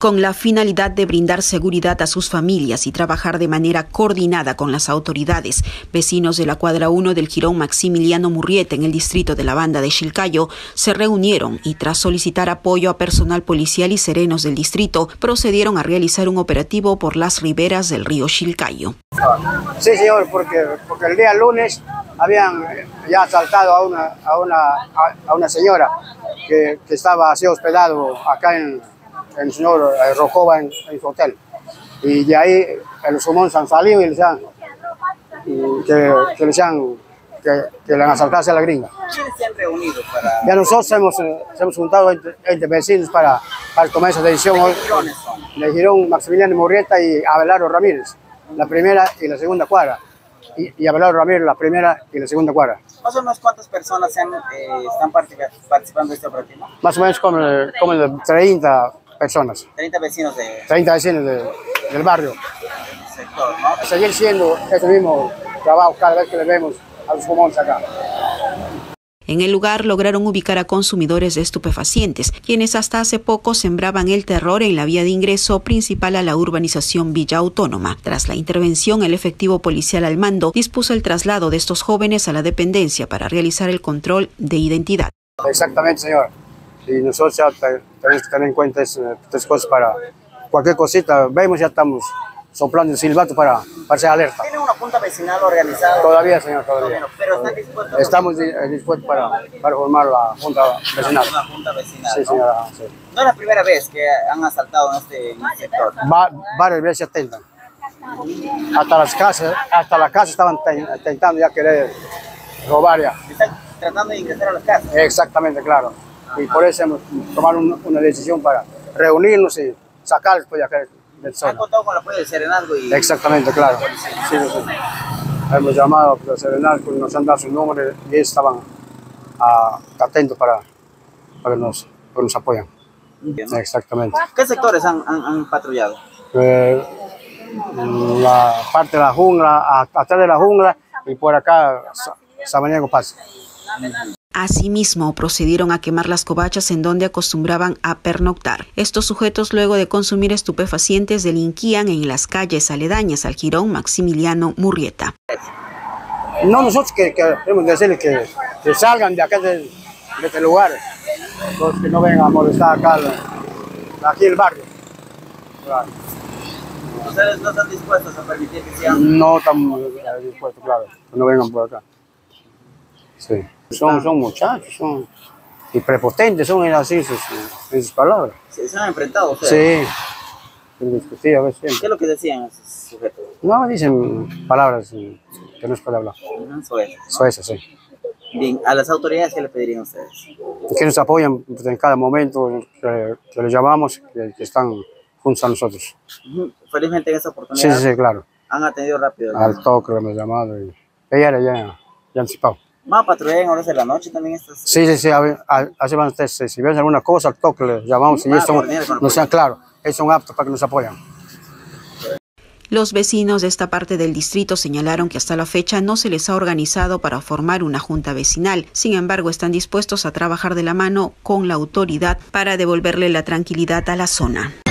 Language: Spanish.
Con la finalidad de brindar seguridad a sus familias y trabajar de manera coordinada con las autoridades, vecinos de la cuadra 1 del Jirón Maximiliano Murrieta en el distrito de la Banda de Chilcayo se reunieron y tras solicitar apoyo a personal policial y serenos del distrito, procedieron a realizar un operativo por las riberas del río Chilcayo. Sí, señor, porque el día lunes habían ya asaltado a una señora que estaba así hospedado acá en el señor Rojova en su hotel. Y de ahí los humones han salido y le han asaltado a la gringa. ¿Quiénes se han reunido para...? Ya nosotros hemos juntado entre vecinos para el comienzo de edición hoy. ¿Quiénes son? Le Jirón Maximiliano Murrieta y Abelardo Ramírez, la primera y la segunda cuadra. Y Abelardo Ramírez, la primera y la segunda cuadra. Más o menos, ¿cuántas personas están participando de este operativo? Más o menos como de 30 personas. 30 vecinos de... 30 vecinos del barrio. sector, ¿no? Seguir siendo ese mismo trabajo cada vez que le vemos a los humones acá. En el lugar lograron ubicar a consumidores de estupefacientes, quienes hasta hace poco sembraban el terror en la vía de ingreso principal a la urbanización Villa Autónoma. Tras la intervención, el efectivo policial al mando dispuso el traslado de estos jóvenes a la dependencia para realizar el control de identidad. Exactamente, señor. Y nosotros ya tenemos que tener en cuenta estas cosas para cualquier cosita. Vemos, ya estamos soplando el silbato para hacer alerta. ¿Tiene una junta vecinal organizada? Todavía, señor, todavía. Bueno, pero ¿están dispuestos? Estamos dispuestos para formar la junta vecinal. Una junta vecinal, Sí, señora. Sí. No es la primera vez que han asaltado en este sector. Varias veces atentan. Hasta la casa estaban intentando ya querer robar ya. Están tratando de ingresar a las casas. Exactamente, claro. Y por eso hemos tomado una decisión para reunirnos y sacarlos de acá del ¿Han contado con el apoyo del Serenazgo? Exactamente, claro. Sí. Hemos llamado al Serenazgo, nos han dado su número y ellos estaban atentos para que nos apoyen. ¿No? Exactamente. ¿Qué sectores han patrullado? La parte de la jungla, atrás de la jungla y por acá Samaniego Paz. Asimismo, procedieron a quemar las covachas en donde acostumbraban a pernoctar. Estos sujetos, luego de consumir estupefacientes, delinquían en las calles aledañas al Jirón Maximiliano Murrieta. No, nosotros queremos decirles que salgan de acá de este lugar, los que no vengan a molestar acá, aquí el barrio. Claro. ¿Ustedes no están dispuestos a permitir que sean...? No estamos dispuestos, claro, que no vengan por acá. Sí. Son muchachos, y prepotentes, son así sus palabras. ¿Se han enfrentado ustedes? Sí, discutir a veces. ¿Qué es lo que decían esos sujetos? No, dicen palabras que no se puede hablar. Eso, sí. Bien, ¿a las autoridades qué le pedirían ustedes? Que nos apoyan en cada momento, que les llamamos, que están juntos a nosotros. Felizmente en esta oportunidad. Sí, claro. Han atendido rápido. Al toque le hemos llamado y ella ya anticipado. ¿Más patrullan en horas de la noche también estas? Sí, así van ustedes. Si ven alguna cosa, al toque les llamamos y ellos son aptos para que nos apoyen. Los vecinos de esta parte del distrito señalaron que hasta la fecha no se les ha organizado para formar una junta vecinal. Sin embargo, están dispuestos a trabajar de la mano con la autoridad para devolverle la tranquilidad a la zona.